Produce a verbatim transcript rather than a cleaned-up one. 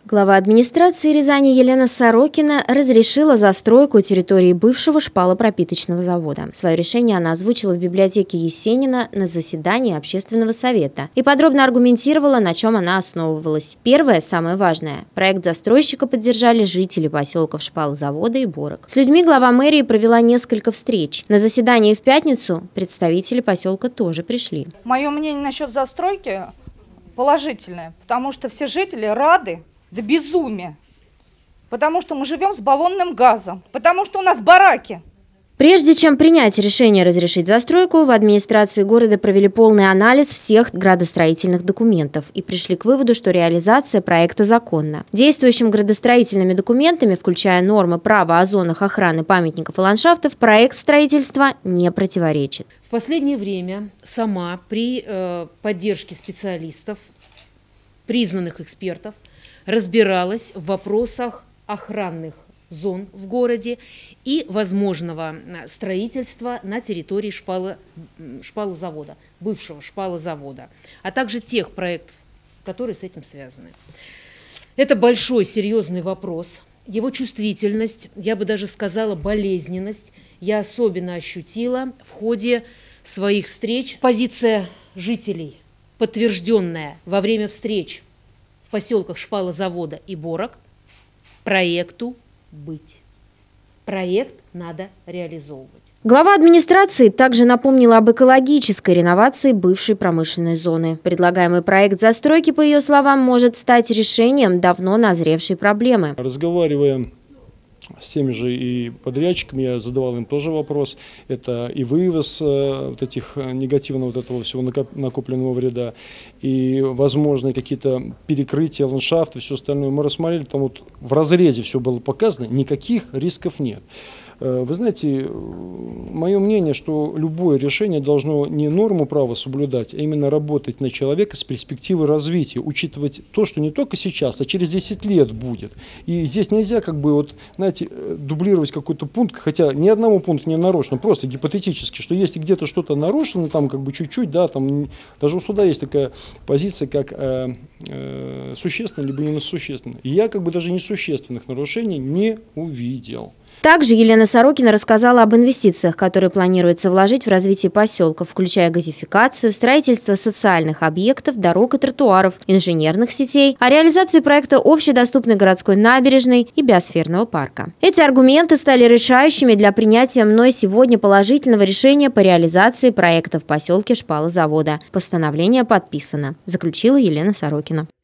Глава администрации Рязани Елена Сорокина разрешила застройку территории бывшего шпалопропиточного завода. Свое решение она озвучила в библиотеке Есенина на заседании общественного совета и подробно аргументировала, на чем она основывалась. Первое, самое важное – проект застройщика поддержали жители поселков шпалозавода и Борок. С людьми глава мэрии провела несколько встреч. На заседании в пятницу представители поселка тоже пришли. Мое мнение насчет застройки положительное, потому что все жители рады до безумия, потому что мы живем с баллонным газом, потому что у нас бараки. Прежде чем принять решение разрешить застройку, в администрации города провели полный анализ всех градостроительных документов и пришли к выводу, что реализация проекта законна. Действующим градостроительными документами, включая нормы права о зонах охраны памятников и ландшафтов, проект строительства не противоречит. В последнее время сама при э, поддержке специалистов, признанных экспертов, разбиралась в вопросах охранных зон в городе и возможного строительства на территории шпало, шпалозавода, бывшего шпалозавода, а также тех проектов, которые с этим связаны. Это большой серьезный вопрос. Его чувствительность, я бы даже сказала болезненность, я особенно ощутила в ходе своих встреч. Позиция жителей, подтвержденная во время встреч в поселках шпалозавода и Борок, проекту быть. Проект надо реализовывать. Глава администрации также напомнила об экологической реновации бывшей промышленной зоны. Предлагаемый проект застройки, по ее словам, может стать решением давно назревшей проблемы. Разговаривая с теми же и подрядчиками, я задавал им тоже вопрос. Это и вывоз э, вот этих негативного вот этого всего накопленного вреда, и возможные какие-то перекрытия ландшафта, все остальное. Мы рассмотрели, там вот в разрезе все было показано, никаких рисков нет. Э, вы знаете, мое мнение, что любое решение должно не норму права соблюдать, а именно работать на человека с перспективой развития, учитывать то, что не только сейчас, а через десять лет будет. И здесь нельзя как бы вот, знаете, дублировать какой-то пункт, хотя ни одному пункту не нарушено, просто гипотетически, что если где-то что-то нарушено, там как бы чуть-чуть, да, там даже у суда есть такая позиция, как э, э, существенно либо несущественно. И я как бы даже несущественных нарушений не увидел. Также Елена Сорокина рассказала об инвестициях, которые планируется вложить в развитие поселков, включая газификацию, строительство социальных объектов, дорог и тротуаров, инженерных сетей, о реализации проекта общедоступной городской набережной и биосферного парка. Эти аргументы стали решающими для принятия мной сегодня положительного решения по реализации проекта в поселке шпалозавода. Постановление подписано, заключила Елена Сорокина.